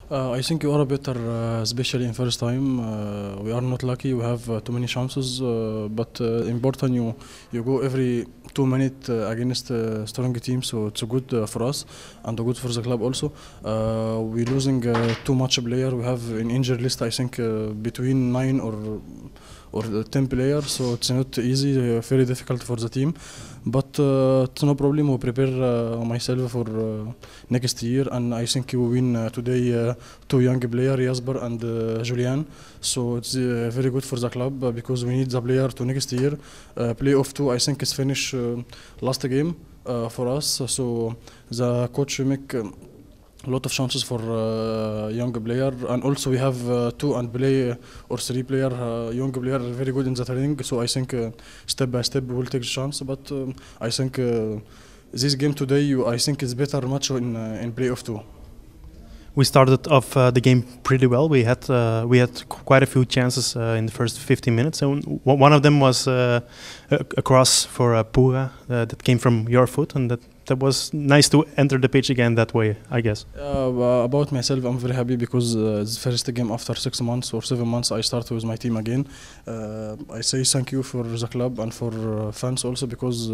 I think you are better, especially in first time. We are not lucky. We have too many chances, but important you go every 2 minutes against strong team, so it's good for us and good for the club also. We losing too much player. We have an injury list. I think between 9 or 10 players, so it's not easy. Very difficult for the team, but it's no problem. We prepare myself for next year, and I think we win today. Two young players, Jasper and Julian. So it's very good for the club because we need the player to next year. Playoff 2, I think, is finished last game for us. So the coach make a lot of chances for young player, and also we have two and play or three player young player very good in the training. So I think step by step we will take chance. But I think this game today, I think is better match in playoff 2. We started off the game pretty well. We had quite a few chances in the first 15 minutes. And one of them was a cross for Pura that came from your foot, and that was nice to enter the pitch again that way, I guess. About myself, I'm very happy because it's the first game after 6 months or 7 months I start with my team again. I say thank you for the club and for fans also, because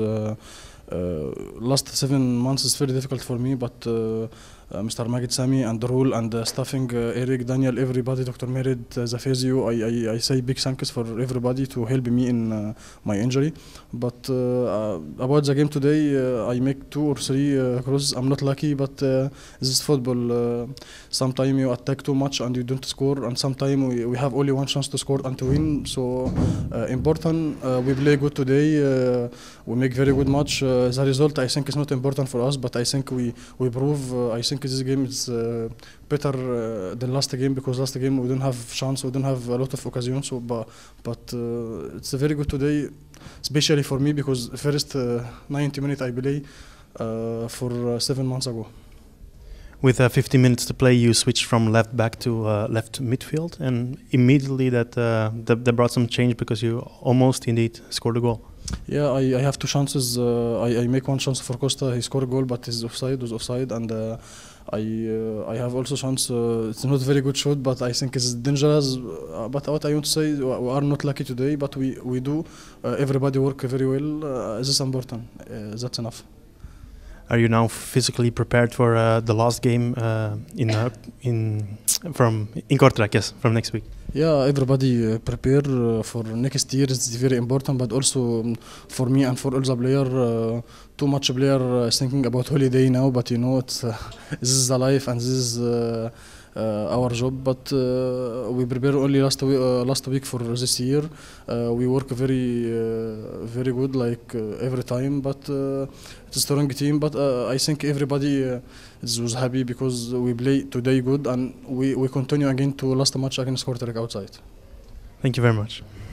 last 7 months is very difficult for me, but Mr. Magid Sami and the rule and staffing, Eric, Daniel, everybody, Dr. Merid, the physio, I say big thanks for everybody to help me in my injury. But about the game today, I make 2 or 3 crosses. I'm not lucky, but this is football. Sometimes you attack too much and you don't score, and sometimes we have only one chance to score and to win. So important, we play good today. We make very good match. The result, I think, is not important for us, but I think we prove. I think this game is better than last game, because last game we don't have chance, we don't have a lot of occasions. So, but it's very good today, especially for me, because first 90 minutes I play for 7 months ago. With 15 minutes to play, you switched from left back to left midfield, and immediately that brought some change, because you almost indeed scored a goal. Yeah, I have 2 chances. I make 1 chance for Costa. He scored a goal, but his offside was offside, and I have also chance. It's not a very good shot, but I think it's dangerous. But what I want to say, we are not lucky today, but we do. Everybody work very well. This is important. That's enough. Are you now physically prepared for the last game in Kortrijk? Yes, from next week. Yeah, everybody prepare for next year. It's very important, but also for me and for all the player. Too much player thinking about holiday now, but you know, it's this is the life and this is our job. But we prepare only last week for this year. We work very good, like every time. But it's a strong team. But I think everybody was happy because we play today good, and we continue again to last match against Kortrijk outside. Thank you very much.